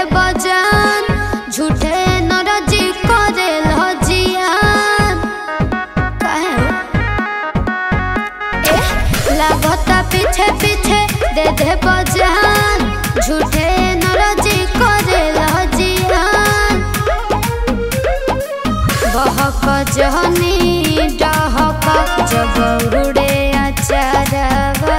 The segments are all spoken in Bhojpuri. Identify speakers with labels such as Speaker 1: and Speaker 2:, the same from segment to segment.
Speaker 1: दे बजान झूठे नरजी करे लजियान लागता पीछे पीछे दे बजान झूठे नरजी करे लजियान बहक जहनी डहक जब उड़े अचारवा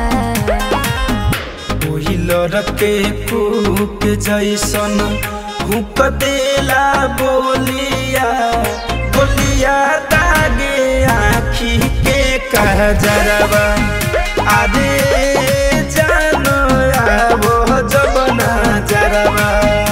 Speaker 2: लड़के फूक जैसन हुक देला बोलिया बोलिया दागे आँखी के कहजरवा अरे जानो आवो जब नजरवा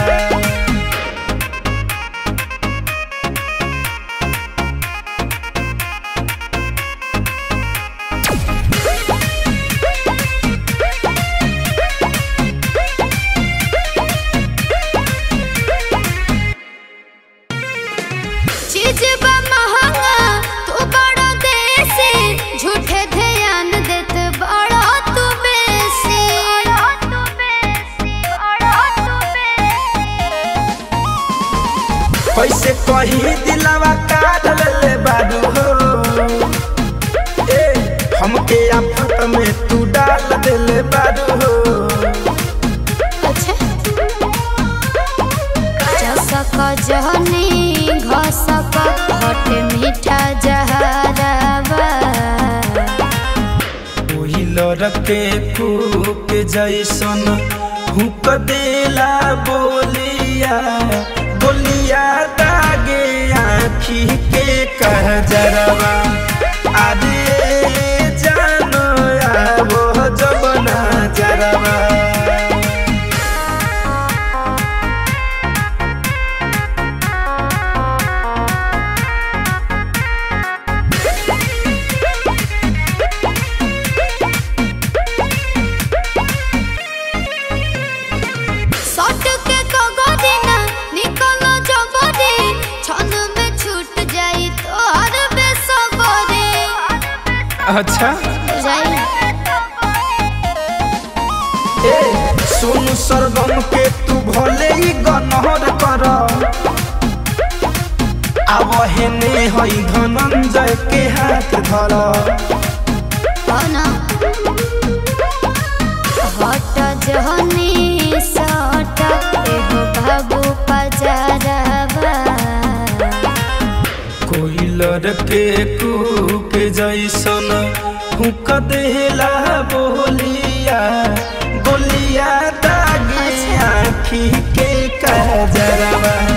Speaker 2: कैसे कही दिलवा काट ले बाबू हो हमके आफत में तू डाल देले बाबू हो
Speaker 1: अच्छा जसक जहनी घसक हट मीठा जहरवा
Speaker 2: ओही लड़के फूक जैसन हुक देला बोलिया बोलिया दागे आँखी के कहजरवा अरे जानो आवो जब नजरवा अच्छा सोनू सरगम के तू भले ही गनहर कर अब हेने हई धनंजय के हाथ धर
Speaker 1: हट जहनी सट एहो बाबू पजरवा
Speaker 2: कोई लड़के कूक जैसन हुक देला बोलिया बोलिया दागे आँखी के कहजरवा।